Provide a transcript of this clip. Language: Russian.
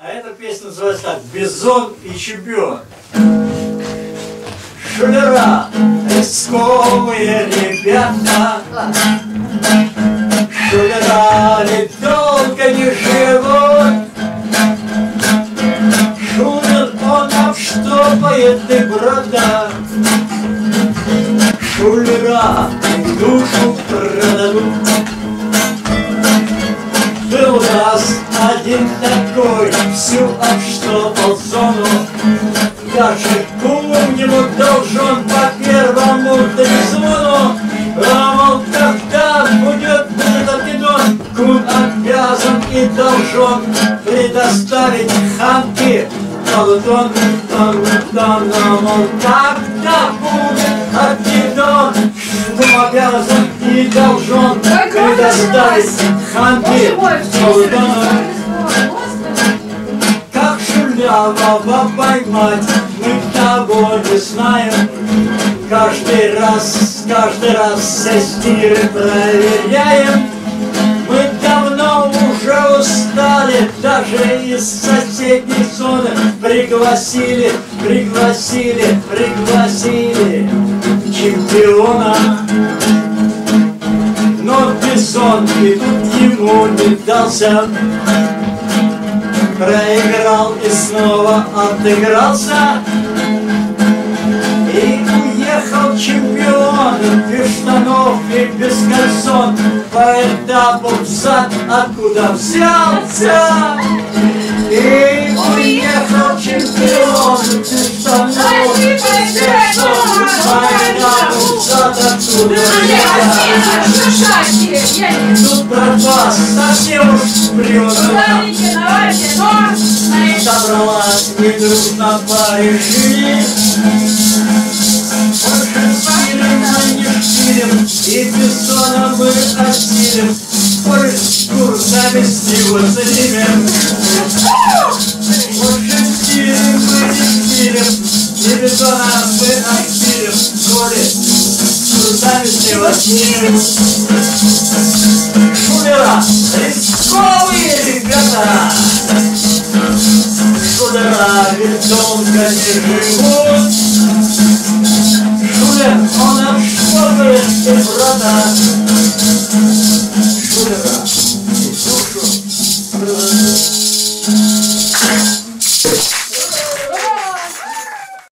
А эта песня называется так: «Бизон и чемпион». Шулера, рисковые ребята, шулера ведь долго не живут. Шулер, он обштопает и брода, шулера душу продадут. Был у нас один такой, всю обштопал зону. Даже кум ему должен по первому телефону. А мол, когда будет этот бидон, кум обязан и должен предоставить Ханке полутон. Мол, когда будет обидон, кум обязан и должен предоставить Ханке полутон. Как шулявого поймать, мы того не знаем. Каждый раз все стиры проверяем. Мы давно уже устали, даже из соседней зоны пригласили чемпиона. Но бизон и тут ему не дался. Проиграл и снова отыгрался. И уехал чемпион без штанов и без кальсон по этапу взад, откуда взялся. И уехал чемпион без штанов и без кальсон по этапу взад, откуда взялся. Тут пропас совсем уж приуныл. Собралась недружно Парижи. И бизона мы осилим, скорость курсами силу занимем. Очень стилем мы не стилем, и бизона мы осилим, скорость курсами силу снимем. Шулера, рисковые ребята, шулера ведь долго не живут. Шулер, он обштопает и брата.